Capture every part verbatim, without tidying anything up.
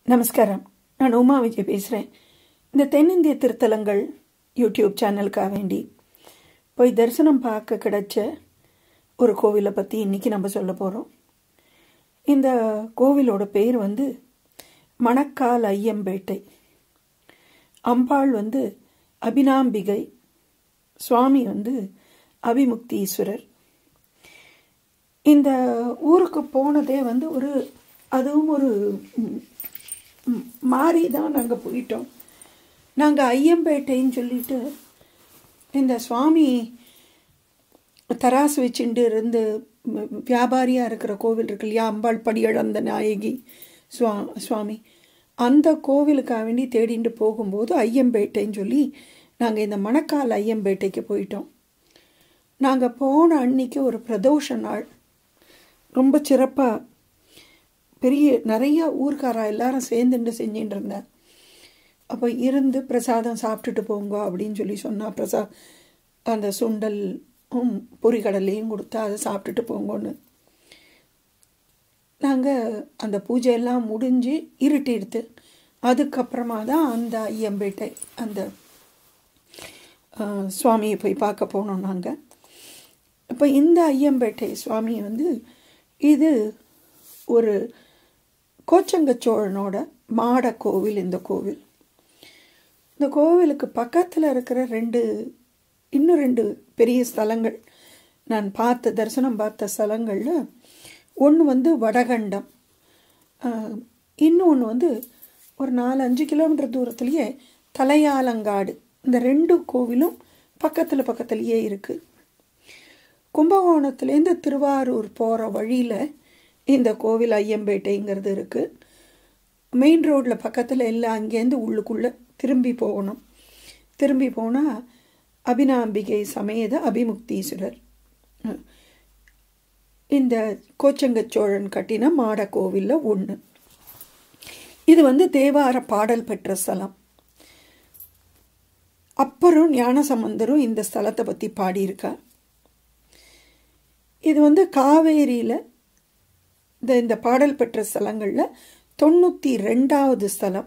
நமஸ்காரம். நான் உமா விஜய் பேசுகிறேன். இந்த தென்னிந்திய திருத்தலங்கள் யூடியூப் சேனலுக்காக வேண்டி போய் தரிசனம் பார்க்க கிடைச்ச ஒரு கோவிலை பற்றி இன்றைக்கி நம்ம சொல்ல போகிறோம். இந்த கோவிலோட பேர் வந்து மணக்கால் ஐயம்பேட்டை. அம்பாள் வந்து அபினாம்பிகை, சுவாமி வந்து அபிமுக்தீஸ்வரர். இந்த ஊருக்கு போனதே வந்து ஒரு அதுவும் ஒரு மாறி தான் நாங்கள் போயிட்டோம். நாங்கள் ஐயம்பேட்டைன்னு சொல்லிட்டு இந்த சுவாமி தராசு வச்சுட்டு இருந்து வியாபாரியாக இருக்கிற கோவில் இருக்கு இல்லையா, அம்பாள் படியழந்த நாயகி சுவா சுவாமி அந்த கோவிலுக்காக வேண்டி தேடிட்டு போகும்போது ஐயம்பேட்டைன்னு சொல்லி நாங்கள் இந்த மணக்கால் ஐயம்பேட்டைக்கு போயிட்டோம். நாங்கள் போன அன்னைக்கு ஒரு பிரதோஷ நாள், ரொம்ப சிறப்பாக பெரிய நிறைய ஊர்க்காரா எல்லாரும் சேர்ந்துட்டு செஞ்சுட்டு இருந்தேன். அப்போ இருந்து பிரசாதம் சாப்பிட்டுட்டு போங்க அப்படின்னு சொல்லி சொன்னால் பிரசா அந்த சுண்டல் பொரிகடலையும் கொடுத்தா அதை சாப்பிட்டுட்டு போங்கன்னு. நாங்கள் அந்த பூஜையெல்லாம் முடிஞ்சு இருட்டிடுத்து அதுக்கப்புறமா தான் அந்த ஐயம்பேட்டை அந்த சுவாமியை போய் பார்க்க போனோம் நாங்கள். இப்போ இந்த ஐயம்பேட்டை சுவாமி வந்து இது ஒரு கோச்சங்கச்சோழனோட மாட கோவில். இந்த கோவில் இந்த கோவிலுக்கு பக்கத்தில் இருக்கிற ரெண்டு இன்னும் ரெண்டு பெரிய ஸ்தலங்கள் நான் பார்த்த தரிசனம் பார்த்த ஸ்தலங்களில் ஒன்று வந்து வடகண்டம், இன்னொன்று வந்து ஒரு நாலு அஞ்சு கிலோமீட்டர் தூரத்துலேயே தலையாலங்காடு. இந்த ரெண்டு கோவிலும் பக்கத்தில் பக்கத்துலேயே இருக்குது. கும்பகோணத்துலேருந்து திருவாரூர் போகிற வழியில் இந்த கோவில் ஐயம்பேட்டைங்கிறது இருக்குது. மெயின் ரோட்டில் பக்கத்தில் எல்லாம் அங்கேருந்து உள்ளுக்குள்ளே திரும்பி போகணும். திரும்பி போனால் அபினாம்பிகை சமேத அபிமுக்தீஸ்வரர் இந்த கோச்சங்கச்சோழன் கட்டின மாட கோவிலில் ஒன்று. இது வந்து தேவார பாடல் பெற்ற ஸ்தலம். அப்பரும் ஞானசம்பந்தரும் இந்த ஸ்தலத்தை பற்றி பாடியிருக்கார். இது வந்து காவேரியில் இந்த இந்த பாடல் பெற்ற ஸ்தலங்களில் தொண்ணூற்றி ரெண்டாவது ஸ்தலம்.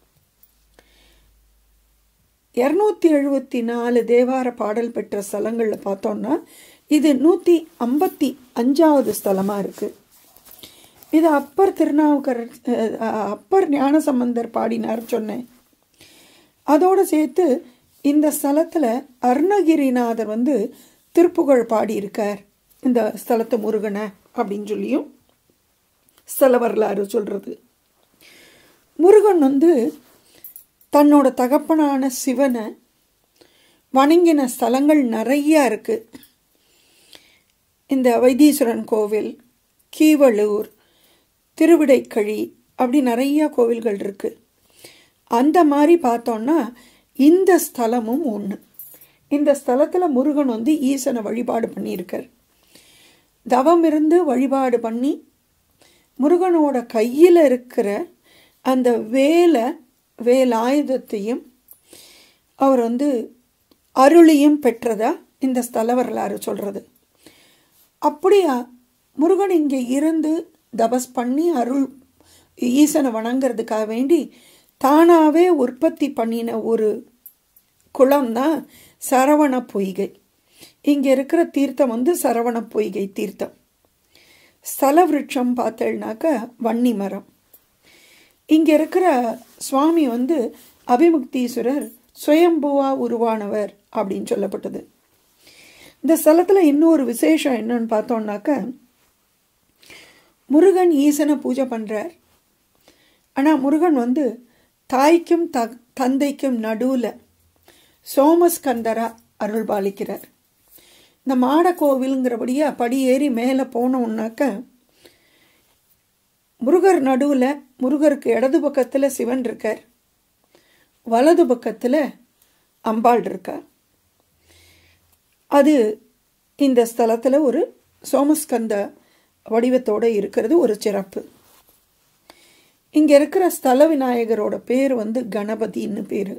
இரநூத்தி எழுபத்தி நாலு தேவார பாடல் பெற்ற ஸ்தலங்களில் பார்த்தோம்னா இது நூற்றி ஐம்பத்தி அஞ்சாவது ஸ்தலமாக இருக்குது. இது அப்பர் திருநாவுக்கரர் அப்பர் ஞானசம்பந்தர் பாடினார் சொன்னேன். அதோடு சேர்த்து இந்த ஸ்தலத்தில் அருணகிரிநாதர் வந்து திருப்புகழ் பாடியிருக்கார் இந்த ஸ்தலத்தை முருகனை அப்படின்னு சொல்லியும் ஸ்தல வரலாறு சொல்கிறது. முருகன் வந்து தன்னோட தகப்பனான சிவனை வணங்கின ஸ்தலங்கள் நிறையா இருக்குது. இந்த வைத்தீஸ்வரன் கோவில், கீவளூர், திருவிடைக்கழி அப்படி நிறையா கோவில்கள் இருக்குது. அந்த மாதிரி பார்த்தோன்னா இந்த ஸ்தலமும் ஒன்று. இந்த ஸ்தலத்தில் முருகன் வந்து ஈசனை வழிபாடு பண்ணியிருக்கார். தவம் இருந்து வழிபாடு பண்ணி முருகனோட கையில் இருக்கிற அந்த வேலை வேலாயுதத்தையும் அவர் வந்து அருளியும் பெற்றதா இந்த ஸ்தல வரலாறு சொல்கிறது. அப்படியா முருகன் இங்கே இருந்து தபஸ் பண்ணி அருள் ஈசனை வணங்கிறதுக்காக வேண்டி தானாகவே உற்பத்தி பண்ணின ஒரு குளம்தான் சரவண பொய்கை. இங்கே இருக்கிற தீர்த்தம் வந்து சரவண பொய்கை தீர்த்தம். ஸ்தல விருட்சம் பார்த்தேன்னாக்க வன்னி மரம். இங்கே இருக்கிற சுவாமி வந்து அபிமுக்தீஸ்வரர் சுயம்புவா உருவானவர் அப்படின்னு சொல்லப்பட்டது. இந்த ஸ்தலத்தில் இன்னொரு விசேஷம் என்னன்னு பார்த்தோம்னாக்க முருகன் ஈசனை பூஜை பண்ணுறார். ஆனால் முருகன் வந்து தாய்க்கும் த தந்தைக்கும் நடுவில் சோமஸ்கந்தரா அருள் பாலிக்கிறார். இந்த மாட கோவிலுங்கிறபடியே படி ஏறி மேலே போனோம்னாக்க முருகர் நடுவில் முருகருக்கு இடது பக்கத்தில் சிவன் இருக்கார், வலது பக்கத்தில் அம்பாள் இருக்கார். அது இந்த ஸ்தலத்தில் ஒரு சோமஸ்கந்த வடிவத்தோடு இருக்கிறது ஒரு சிறப்பு. இங்கே இருக்கிற ஸ்தல விநாயகரோட பேர் வந்து கணபதின்னு பேர்.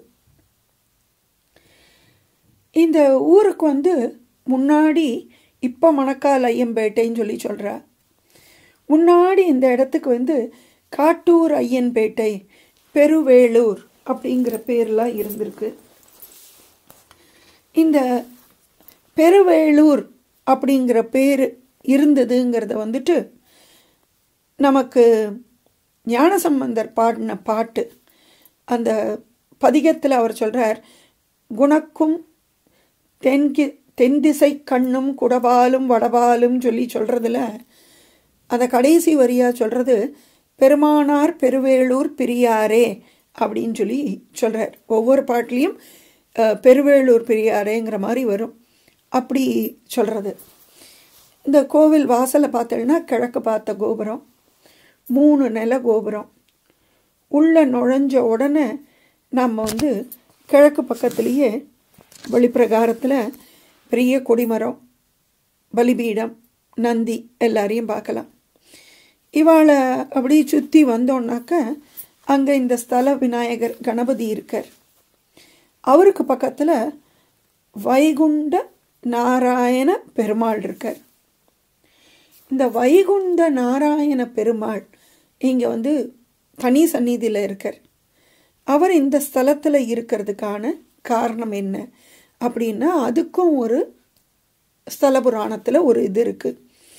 இந்த ஊருக்கு வந்து முன்னாடி இப்போ மணக்கால் ஐயம்பேட்டைன்னு சொல்லி சொல்கிறா. முன்னாடி இந்த இடத்துக்கு வந்து காட்டூர் ஐயன்பேட்டை பெருவேளூர் அப்படிங்கிற பேர்லாம் இருந்திருக்கு. இந்த பெருவேளூர் அப்படிங்கிற பேர் இருந்ததுங்கிறத வந்துட்டு நமக்கு ஞானசம்பந்தர் பாடின பாட்டு, அந்த பதிகத்தில் அவர் சொல்கிறார், குணக்கும் தென்கி தென்திசை கண்ணும் குடபாலும் வடபாலும் சொல்லி சொல்கிறதுல அந்த கடைசி வரியாக சொல்கிறது பெருமானார் பெருவேளூர் பிரியாரே அப்படின்னு சொல்லி சொல்கிறார். ஒவ்வொரு பாட்டிலையும் பெருவேளூர் பிரியாரேங்கிற மாதிரி வரும். அப்படி சொல்கிறது. இந்த கோவில் வாசலை பார்த்தோன்னா கிழக்கு பார்த்த கோபுரம், மூணு நில கோபுரம். உள்ளே நுழைஞ்ச உடனே நம்ம வந்து கிழக்கு பக்கத்துலேயே வெளிப்பிரகாரத்தில் பெரிய கொடிமரம், பலிபீடம், நந்தி எல்லாரையும் பார்க்கலாம். இவாளை அப்படி சுற்றி வந்தோன்னாக்க அங்கே இந்த ஸ்தல விநாயகர் கணபதி இருக்கார். அவருக்கு பக்கத்தில் வைகுண்ட நாராயண பெருமாள் இருக்கார். இந்த வைகுண்ட நாராயண பெருமாள் இங்கே வந்து தனி சந்நிதியில் இருக்கார். அவர் இந்த ஸ்தலத்தில் இருக்கிறதுக்கான காரணம் என்ன அப்படின்னா, அதுக்கும் ஒரு ஸ்தல புராணத்தில் ஒரு இது இருக்குது.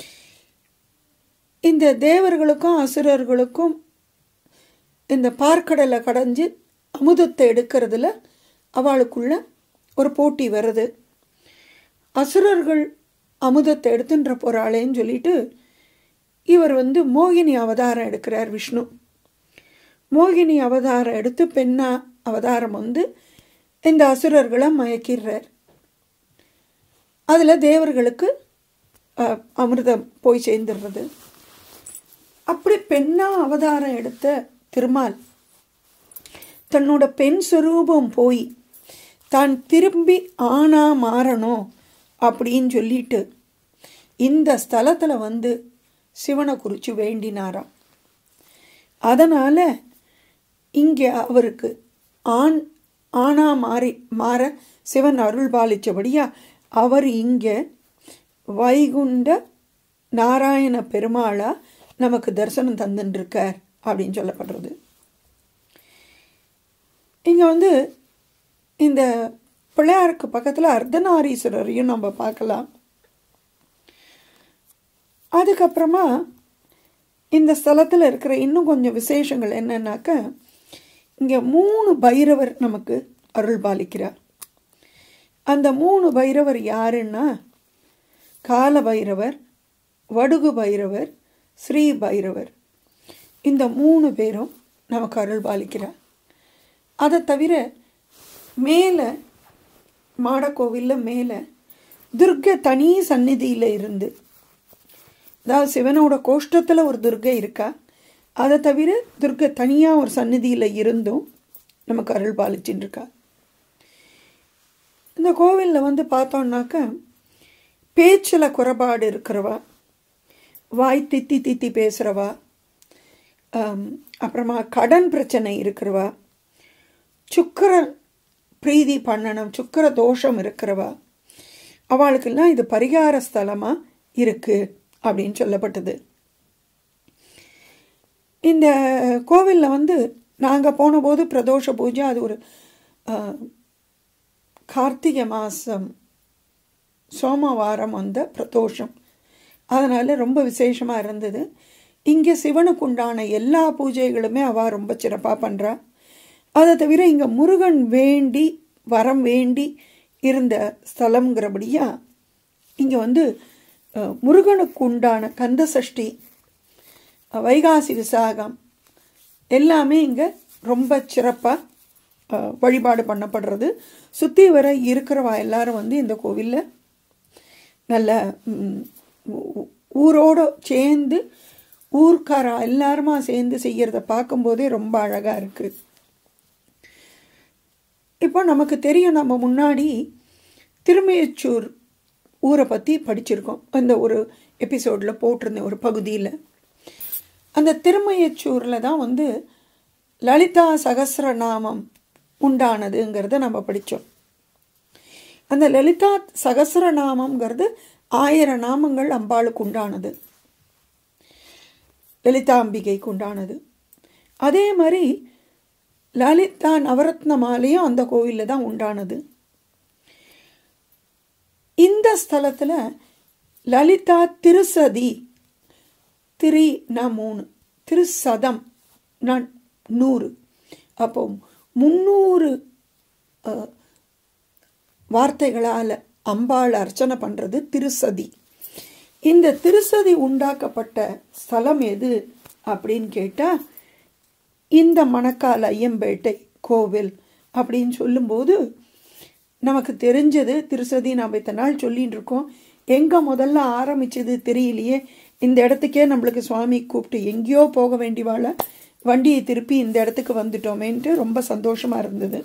இந்த தேவர்களுக்கும் அசுரர்களுக்கும் இந்த பார்க்கடலை கடைஞ்சி அமுதத்தை எடுக்கிறதுல அவளுக்குள்ள ஒரு போட்டி வருது. அசுரர்கள் அமுதத்தை எடுத்துன்ற போகிறாளேன்னு சொல்லிட்டு இவர் வந்து மோகினி அவதாரம் எடுக்கிறார் விஷ்ணு. மோகினி அவதாரம் எடுத்து பெண்ணா அவதாரம் வந்து இந்த அசுரர்களை மயக்கிறார். அதில் தேவர்களுக்கு அமிர்தம் போய் சேர்ந்துடுறது. அப்படி பெண்ணா அவதாரம் எடுத்த திருமால் தன்னோட பெண் சுரூபம் போய் தான் திரும்பி ஆனா மாறணும் அப்படின்னு சொல்லிட்டு இந்த ஸ்தலத்தில் வந்து சிவனை குறித்து வேண்டினாராம். அதனால் இங்கே அவருக்கு ஆண் ஆனா மாறி மாற சிவன் அருள் பாலித்தபடியா அவர் இங்கே வைகுண்ட நாராயண பெருமாளா நமக்கு தரிசனம் தந்துட்டுருக்கார் அப்படின்னு சொல்லப்படுறது. இங்கே வந்து இந்த பிள்ளையாருக்கு பக்கத்தில் அர்த்தநாரீஸ்வரரையும் நம்ம பார்க்கலாம். அதுக்கப்புறமா இந்த ஸ்தலத்தில் இருக்கிற இன்னும் கொஞ்சம் விசேஷங்கள் என்னன்னாக்க, இங்கே மூணு பைரவர் நமக்கு அருள் பாலிக்கிறார். அந்த மூணு பைரவர் யாருன்னா கால பைரவர், வடுகு பைரவர், ஸ்ரீ பைரவர். இந்த மூணு பேரும் நமக்கு அருள் பாலிக்கிறார். அதை தவிர மேலே மாடக்கோவிலில் மேலே துர்க்கை தனி சந்நிதியில் இருந்து, அதாவது சிவனோட கோஷ்டத்தில் ஒரு துர்க்கை இருக்கா, அதை தவிர துர்க்கை தனியாக ஒரு சந்நிதியில் இருந்தும் நமக்கு அருள் பாலிச்சுட்டு இருக்கா. இந்த கோவிலில் வந்து பார்த்தோன்னாக்க பேச்சில் குறைபாடு இருக்கிறவா, வாய் தித்தி தித்தி பேசுகிறவா, அப்புறமா கடன் பிரச்சனை இருக்கிறவா, சுக்கர பிரீதி பண்ணணும், சுக்கர தோஷம் இருக்கிறவா, அவளுக்கெல்லாம் இது பரிகார ஸ்தலமாக இருக்குது அப்படின்னு சொல்லப்பட்டது. இந்த கோவிலில் வந்து நாங்கள் போன போது பிரதோஷ பூஜை, அது ஒரு கார்த்திகை மாதம் சோமவாரம் வந்த பிரதோஷம், அதனால் ரொம்ப விசேஷமாக இருந்தது. இங்கே சிவனுக்கு உண்டான எல்லா பூஜைகளுமே அவள் ரொம்ப சிறப்பாக பண்ணுறா. அதை தவிர இங்கே முருகன் வேண்டி வரம் வேண்டி இருந்த ஸ்தலங்கிறபடியா இங்கே வந்து முருகனுக்கு உண்டான கந்த சஷ்டி, வைகாசி விசாகம் எல்லாமே இங்கே ரொம்ப சிறப்பாக வழிபாடு பண்ணப்படுறது. சுற்றி வர இருக்கிறவா எல்லாரும் வந்து இந்த கோவிலில் நல்ல ஊரோடு சேர்ந்து ஊர்க்காரா எல்லாருமா சேர்ந்து செய்கிறத பார்க்கும்போதே ரொம்ப அழகாக இருக்குது. இப்போ நமக்கு தெரியும், நம்ம முன்னாடி திருமயச்சூர் ஊரை பற்றி படிச்சிருக்கோம். அந்த ஒரு எபிசோடில் போட்டிருந்தேன் ஒரு பகுதியில். அந்த திருமயச்சூரில் தான் வந்து லலிதா சகஸ்ரநாமம் உண்டானதுங்கிறத நம்ம படித்தோம். அந்த லலிதா சகஸ்ரநாமங்கிறது ஆயிரம் நாமங்கள் அம்பாளுக்கு உண்டானது, லலிதாம்பிகைக்கு உண்டானது. அதே மாதிரி லலிதா நவரத்ன மாலையும் அந்த கோவிலில் தான் உண்டானது. இந்த ஸ்தலத்தில் லலிதா திருசதி, திரி நான் மூணு, திருசதம் நான் நூறு, அப்போ முந்நூறு வார்த்தைகளால் அம்பாள் அர்ச்சனை பண்ணுறது திருசதி. இந்த திருசதி உண்டாக்கப்பட்ட ஸ்தலம் எது அப்படின்னு கேட்டால் இந்த மணக்கால் ஐயம்பேட்டை கோவில் அப்படின்னு சொல்லும்போது நமக்கு தெரிஞ்சது திருசதி. நாம் இத்தனை நாள் சொல்லின்னு இருக்கோம், எங்கே முதல்ல ஆரம்பிச்சது தெரியலையே, இந்த இடத்துக்கே நம்மளுக்கு சுவாமி கூப்பிட்டு எங்கேயோ போக வேண்டியவாள வண்டியை திருப்பி இந்த இடத்துக்கு வந்துட்டோமேன்ட்டு ரொம்ப சந்தோஷமாக இருந்தது.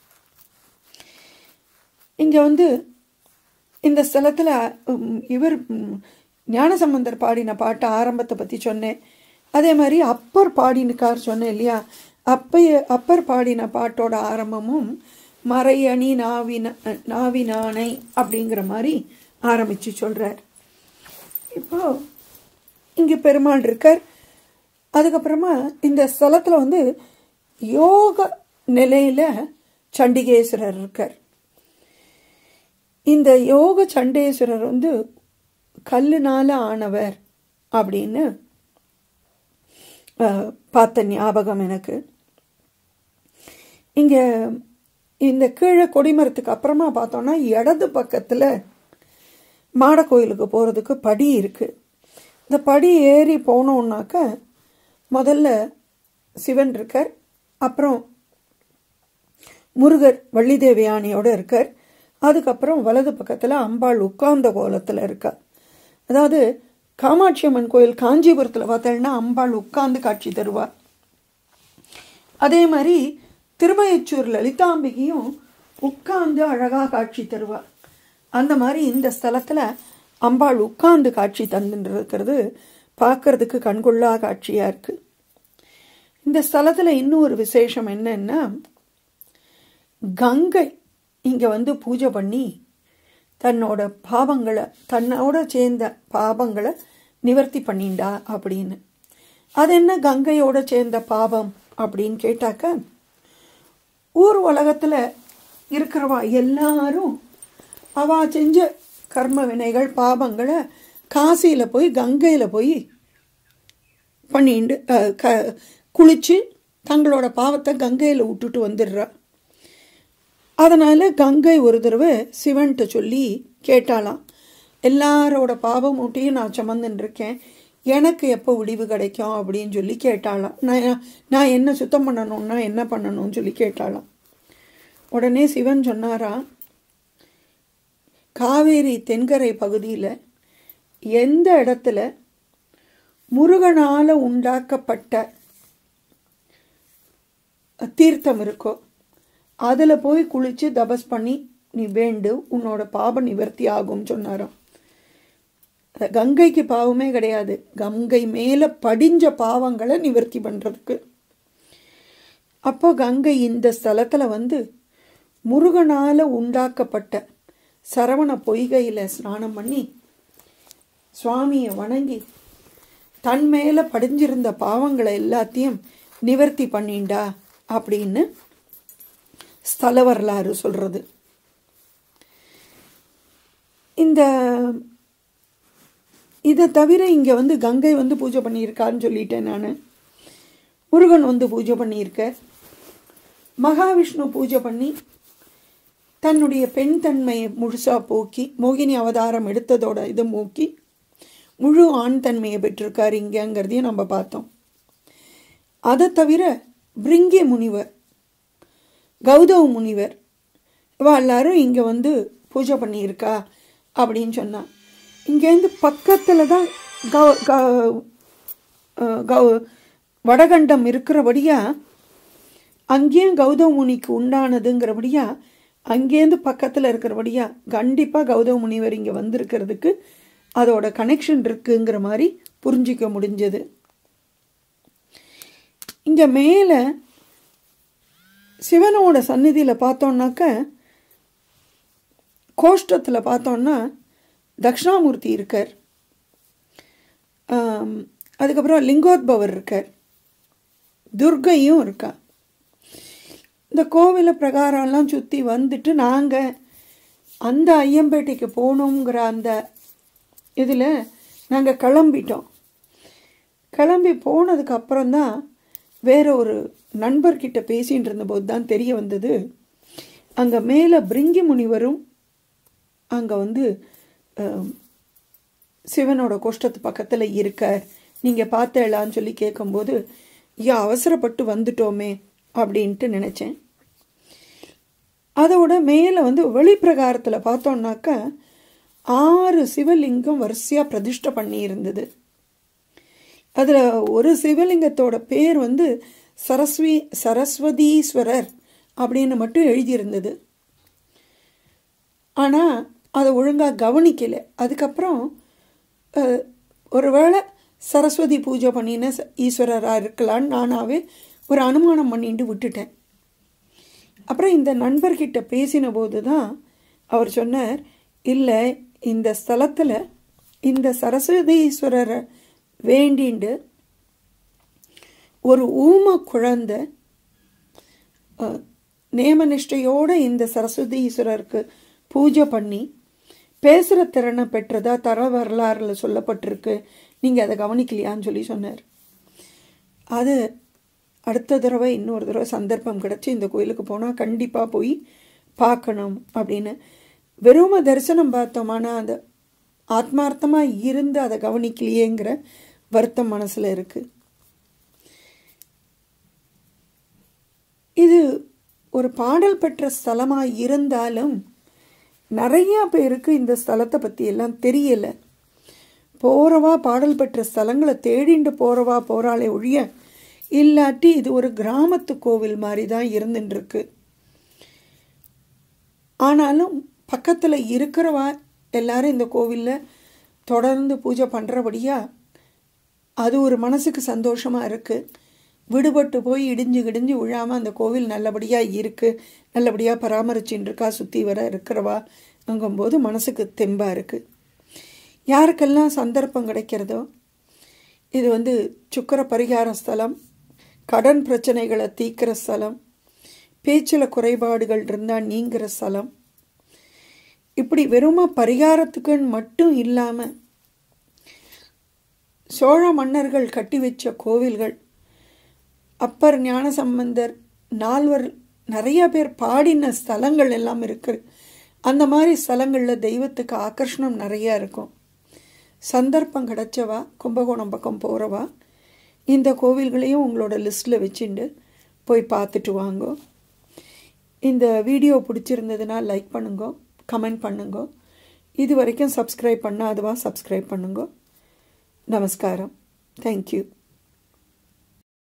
இங்கே வந்து இந்த ஸ்தலத்தில் இவர் ஞானசம்பந்தர் பாடின பாட்டு ஆரம்பத்தை பற்றி சொன்னேன். அதே மாதிரி அப்பர் பாடினுக்கார் சொன்னேன் இல்லையா, அப்பைய அப்பர் பாடின பாட்டோட ஆரம்பமும் மறையணி நாவின நாவினானை அப்படிங்கிற மாதிரி ஆரம்பித்து சொல்கிறார். இப்போ இங்கே பெருமாள் இருக்கார். அதுக்கப்புறமா இந்த ஸ்தலத்தில் வந்து யோக நிலையில் சண்டிகேஸ்வரர் இருக்கார். இந்த யோக சண்டேஸ்வரர் வந்து கல்லுனால ஆனவர் அப்படின்னு பார்த்த ஞாபகம் எனக்கு. இங்கே இந்த கீழே கொடிமரத்துக்கு அப்புறமா பார்த்தோன்னா இடது பக்கத்தில் மாட கோயிலுக்கு போகிறதுக்கு படி இருக்குது. இந்த படி ஏறி போனோன்னாக்க முதல்ல சிவன் இருக்கார், அப்புறம் முருகர் வள்ளிதேவி யானையோடு இருக்கார், அதுக்கப்புறம் வலது பக்கத்தில் அம்பாள் உட்கார்ந்த கோலத்தில் இருக்கார். அதாவது காமாட்சி அம்மன் கோயில் காஞ்சிபுரத்தில் பார்த்தோன்னா அம்பாள் உட்கார்ந்து காட்சி தருவார். அதே மாதிரி திருமயச்சூர் லலிதாம்பிகையும் உட்கார்ந்து அழகாக காட்சி தருவார். அந்த மாதிரி இந்த ஸ்தலத்தில் அம்பாள் உட்கார்ந்து காட்சி தந்துட்டு இருக்கிறது பார்க்கறதுக்கு கண்கொள்ளா காட்சியாக இருக்குது. இந்த ஸ்தலத்தில் இன்னும் ஒரு விசேஷம் என்னன்னா, கங்கை இங்கே வந்து பூஜை பண்ணி தன்னோட பாவங்களை, தன்னோட சேர்ந்த பாவங்களை நிவர்த்தி பண்ணிண்டா அப்படின்னு. அது என்ன கங்கையோட சேர்ந்த பாவம் அப்படின்னு கேட்டாக்க, ஊர் உலகத்தில் இருக்கிறவா எல்லாரும் அவ செஞ்ச கர்ம வினைகள் பாவங்களை காசியில் போய் கங்கையில் போய் பண்ணிண்டு க குளித்து தங்களோட பாவத்தை கங்கையில் விட்டுட்டு வந்துடுறா. அதனால் கங்கை ஒரு தடவை சிவன்கிட்ட சொல்லி கேட்டாலாம், எல்லாரோட பாவம் ஊட்டியும் நான் சுமந்துட்டுருக்கேன், எனக்கு எப்போ விடிவு கிடைக்கும் அப்படின்னு சொல்லி கேட்டாலாம். நான் நான் என்ன சுத்தம் பண்ணணும்னா என்ன பண்ணணும்னு சொல்லி கேட்டாலாம். உடனே சிவன் சொன்னாரா, காவேரி தென்கரை பகுதியில் எந்த இடத்துல முருகனால் உண்டாக்கப்பட்ட தீர்த்தம் இருக்கோ அதில் போய் குளித்து தபஸ் பண்ணி நீ வேண்டு, உன்னோட பாவ நிவர்த்தி ஆகும் சொன்னாராம். கங்கைக்கு பாவமே கிடையாது, கங்கை மேலே படிஞ்ச பாவங்களை நிவர்த்தி பண்ணுறதுக்கு. அப்போ கங்கை இந்த ஸ்தலத்தில் வந்து முருகனால் உண்டாக்கப்பட்ட சரவண பொய்கையில் ஸ்நானம் பண்ணி சுவாமியை வணங்கி தன் மேலே படிஞ்சிருந்த பாவங்களை எல்லாத்தையும் நிவர்த்தி பண்ணிண்டா அப்படின்னு ஸ்தல வரலாறு சொல்கிறது. இந்த இதை தவிர இங்கே வந்து கங்கை வந்து பூஜை பண்ணியிருக்கான்னு சொல்லிட்டேன் நான். முருகன் வந்து பூஜை பண்ணியிருக்க, மகாவிஷ்ணு பூஜை பண்ணி தன்னுடைய பெண் தன்மையை முழுசாக போக்கி மோகினி அவதாரம் எடுத்ததோட இதை மூக்கி முழு ஆண் தன்மையை பெற்றிருக்கார் இங்கேங்கிறதையும் நம்ம பார்த்தோம். அதை தவிர பிரிங்கி முனிவர், கௌதம முனிவர் இவா எல்லாரும் இங்கே வந்து பூஜை பண்ணியிருக்கா அப்படின்னு சொன்னான். இங்கேருந்து பக்கத்தில் தான் கௌ கௌ வடகண்டம் இருக்கிறபடியா அங்கேயும் கௌதம முனிக்கு உண்டானதுங்கிறபடியா அங்கேருந்து பக்கத்தில் இருக்கிறபடியா கண்டிப்பாக கௌதம முனிவர் இங்கே வந்திருக்கிறதுக்கு அதோட கனெக்ஷன் இருக்குங்கிற மாதிரி புரிஞ்சிக்க முடிஞ்சது. இங்கே மேலே சிவனோட சந்நிதியில் பார்த்தோன்னாக்க கோஷ்டத்தில் பார்த்தோன்னா தக்ஷணாமூர்த்தி இருக்கார், அதுக்கப்புறம் லிங்கோத்பவர் இருக்கார், துர்கையும் இருக்கா. இந்த கோவிலை பிரகாரம்லாம் சுற்றி வந்துட்டு நாங்கள் அந்த ஐயம்பேட்டைக்கு போகணுங்கிற அந்த இதில் நாங்கள் கிளம்பிட்டோம். கிளம்பி போனதுக்கு அப்புறம்தான் வேற ஒரு நண்பர்கிட்ட பேசிகிட்டு இருந்தபோது தான் தெரிய வந்தது, அங்கே மேலே பிரிங்கி முனிவரும் அங்கே வந்து சிவனோட கோஷ்டத்து பக்கத்தில் இருக்க, நீங்கள் பார்த்தேளான்னு சொல்லி கேட்கும்போது, ஐயா அவசரப்பட்டு வந்துட்டோமே அப்படின்ட்டு நினச்சேன். அதோட மேலே வந்து வெளிப்பிரகாரத்தில் பார்த்தோன்னாக்கா ஆறு சிவலிங்கம் வரிசையாக பிரதிஷ்டை பண்ணி இருந்தது. அதில் ஒரு சிவலிங்கத்தோட பேர் வந்து சரஸ்வி சரஸ்வதீஸ்வரர் அப்படின்னு மட்டும் எழுதியிருந்தது. ஆனால் அதை ஒழுங்காக கவனிக்கலை. அதுக்கப்புறம் ஒருவேளை சரஸ்வதி பூஜை பண்ணின ஈஸ்வரராக இருக்கலான்னு நானாவே ஒரு அனுமானம் பண்ணிட்டு விட்டுட்டேன். அப்புறம் இந்த நண்பர்கிட்ட பேசின போது தான் அவர் சொன்னார், இல்லை இந்த ஸ்தலத்தில் இந்த சரஸ்வதீஸ்வரரை வேண்டிண்டு ஒரு ஊம குழந்தை நேமநிஷ்டையோடு இந்த சரஸ்வதீஸ்வரருக்கு பூஜை பண்ணி பேசுகிற திறனை பெற்றதா தர வரலாறில் சொல்லப்பட்டிருக்கு, நீங்கள் அதை கவனிக்கலையான்னு சொல்லி சொன்னார். அது அடுத்த தடவை இன்னொரு தடவை சந்தர்ப்பம் கிடச்சி இந்த கோயிலுக்கு போனால் கண்டிப்பாக போய் பார்க்கணும் அப்படின்னு. வெறும் தரிசனம் பார்த்தோமானா அந்த ஆத்மார்த்தமாக இருந்து அதை கவனிக்கலையேங்கிற வருத்தம் மனசில் இருக்குது. இது ஒரு பாடல் பெற்ற ஸ்தலமாக இருந்தாலும் நிறையா பேருக்கு இந்த ஸ்தலத்தை பற்றி எல்லாம் தெரியலை. போகிறவா பாடல் பெற்ற ஸ்தலங்களை தேடிண்டு போகிறவா போகிறாளே ஒழிய, இல்லாட்டி இது ஒரு கிராமத்து கோவில் மாதிரி தான் இருந்துட்டுருக்கு. ஆனாலும் பக்கத்தில் இருக்கிறவா எல்லாரும் இந்த கோவிலில் தொடர்ந்து பூஜை பண்ணுறபடியா அது ஒரு மனசுக்கு சந்தோஷமாக இருக்குது. விடுபட்டு போய் இடிஞ்சு கிடிஞ்சு விழாமல் அந்த கோவில் நல்லபடியாக இருக்குது, நல்லபடியாக பராமரிச்சுட்டு இருக்கா சுற்றி வர இருக்கிறவா அங்கும்போது மனசுக்கு தெம்பாக இருக்குது. யாருக்கெல்லாம் சந்தர்ப்பம் கிடைக்கிறதோ, இது வந்து சுக்கர பரிகார ஸ்தலம், கடன் பிரச்சனைகளை தீர்க்கிற ஸ்தலம், பேச்சில் குறைபாடுகள் இருந்தால் நீங்கிற ஸ்தலம், இப்படி வெறுமா பரிகாரத்துக்குன்னு மட்டும் இல்லாமல் சோழ மன்னர்கள் கட்டி வச்ச கோவில்கள், அப்பர் ஞானசம்பந்தர் நால்வர் நிறைய பேர் பாடின ஸ்தலங்கள் எல்லாம் இருக்குது. அந்த மாதிரி ஸ்தலங்களில் தெய்வத்துக்கு ஆகர்ஷணம் நிறையா இருக்கும். சந்தர்ப்பம் கிடைச்சவா கும்பகோணம் பக்கம் போகிறவா இந்த கோவில்களையும் உங்களோட லிஸ்ட்டில் வச்சுட்டு போய் பார்த்துட்டு வாங்கோ. இந்த வீடியோ பிடிச்சிருந்ததுன்னா லைக் பண்ணுங்க, கமெண்ட் பண்ணுங்க. இது வரைக்கும் சப்ஸ்கிரைப் பண்ணாதவா சப்ஸ்கிரைப் பண்ணுங்க. நமஸ்காரம். தேங்க்யூ.